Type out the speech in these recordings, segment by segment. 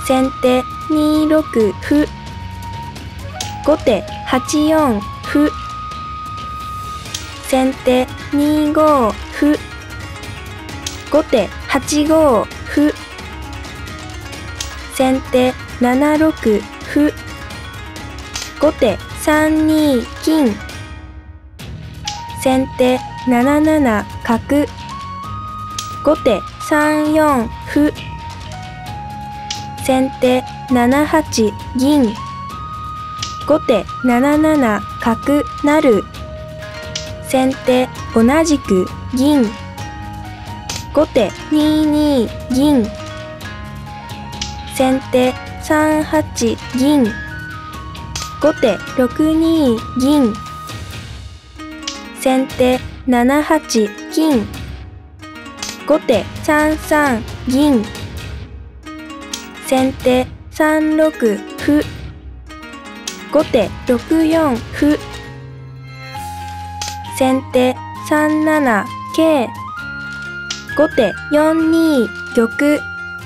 先手2六歩。後手8四歩。先手2五歩。後手8五歩。先手7六歩。後手3二金。先手7七角。後手3四歩。先手7八銀。後手7七角成。先手同じく銀。後手2二銀。先手3八銀。後手6二銀。先手7八金。後手3三銀。先手3六歩。後手6四歩。先手3七桂。後手4二玉。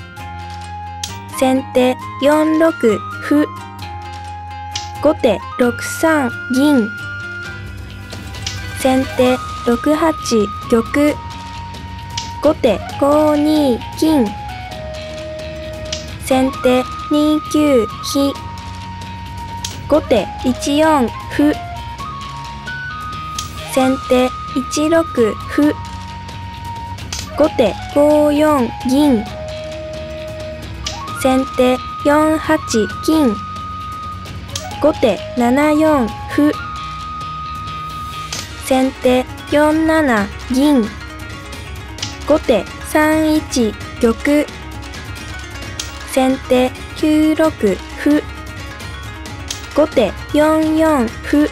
先手4六歩。後手6三銀。先手6八玉。後手5二金。先手2九飛。後手1四歩。先手1六歩。後手5四銀。先手4八金。後手7四歩。先手4七銀。後手3一玉。先手9六歩。後手4四歩。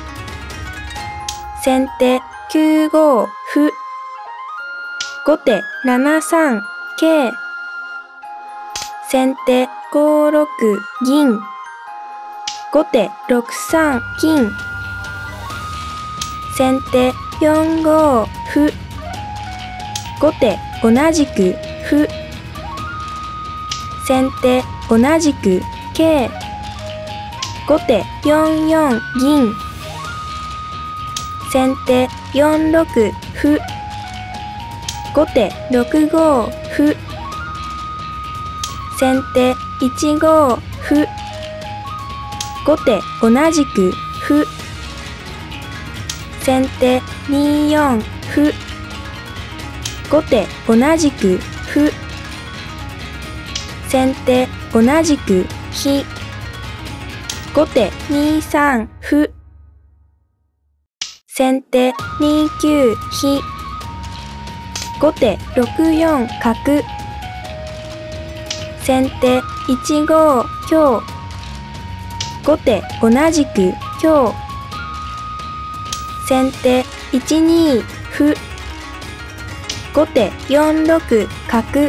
先手9五歩。後手7三桂。先手5六銀。後手6三金。先手4五歩。後手同じく歩。先手同じく桂。後手4四銀。先手4六歩。後手6五歩。先手1五歩。後手同じく歩。先手2四歩。後手同じく歩。先手同じく飛。後手2三歩。先手2九飛。後手6四角。先手1五香。後手同じく香。先手1二歩。後手4六角。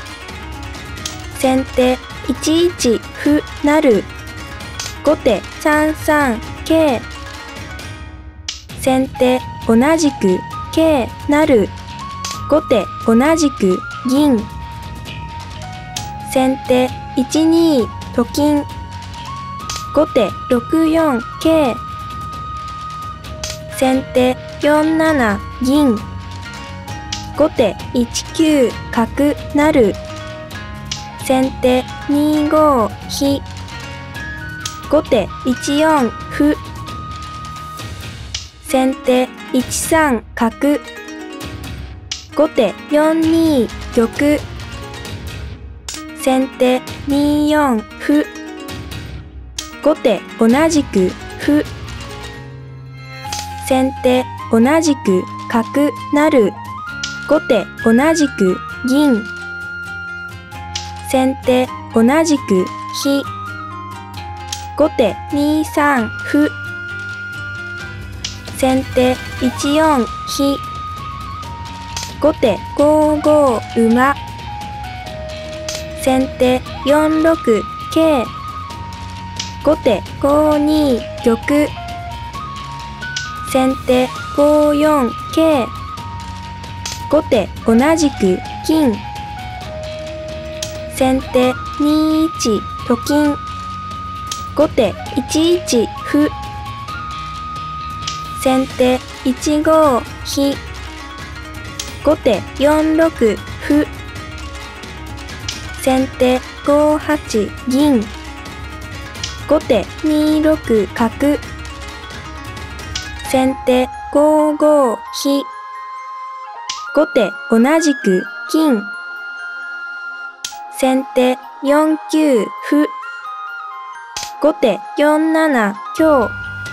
先手1一歩成。後手3三桂。先手同じく桂成。後手同じく銀。先手1二と金。後手6四桂。先手4七銀。後手1九角成。先手2五飛。後手1四歩。先手1三角。後手4二玉。先手2四歩。後手同じく歩。先手同じく角成。後手同じく銀。先手同じく飛。後手2三歩。先手1四飛。後手5五馬。先手4六桂。後手5二玉。先手5四桂。後手同じく金。先手 2一と金。後手1一歩。先手1五飛。後手4六歩。先手5八銀。後手2六角。先手5五飛。後手同じく金。先手4九歩。後手4七香。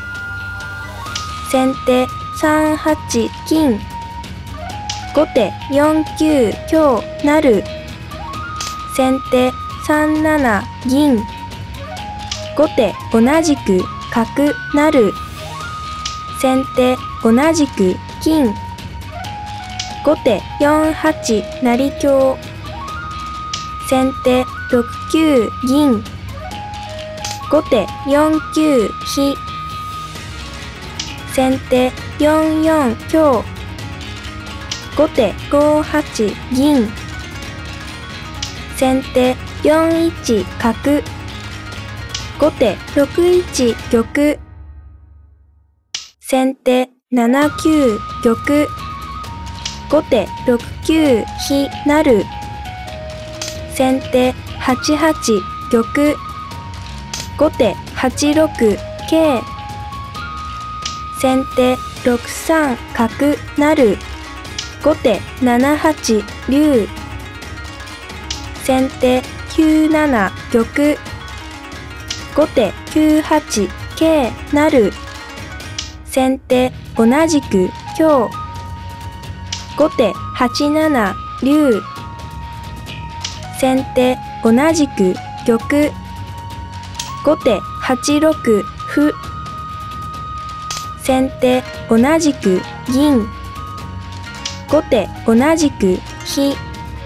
先手3八金。後手4九香成。先手3七銀。後手同じく角成。先手同じく金。後手4八成香。先手6九銀。後手4九飛。先手4四香。後手5八銀。先手4一角。後手6一玉。先手7九玉。後手6九飛成。先手8八玉。後手8六桂。先手6三角成。後手7八竜。先手9七玉。後手9八桂成。先手同じく香。後手8七竜。先手同じく玉。後手8六歩。先手同じく銀。後手同じく飛。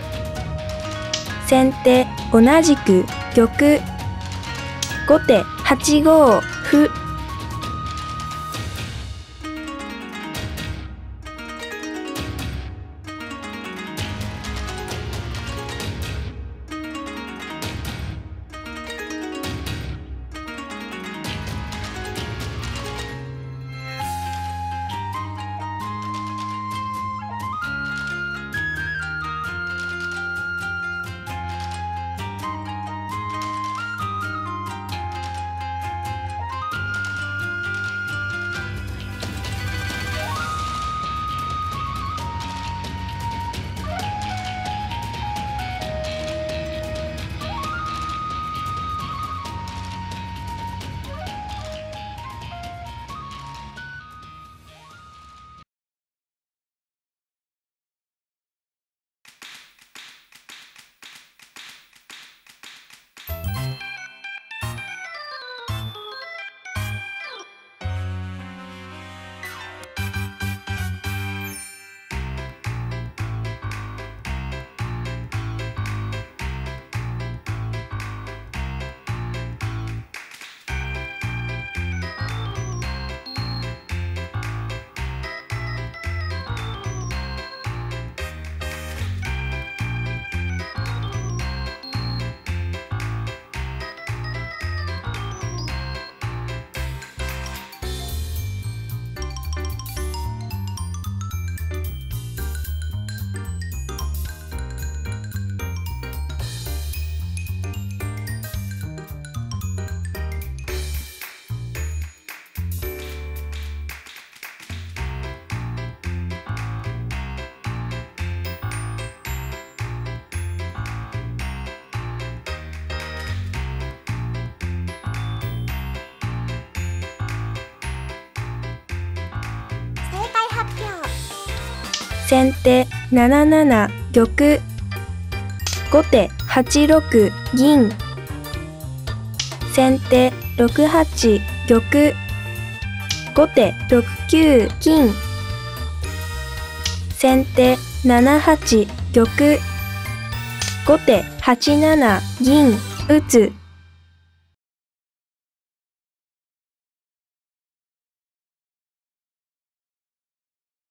先手同じく玉。後手8五歩。先手7七玉。後手8六銀。先手6八玉。後手6九金。先手7八玉。後手8七銀打つ。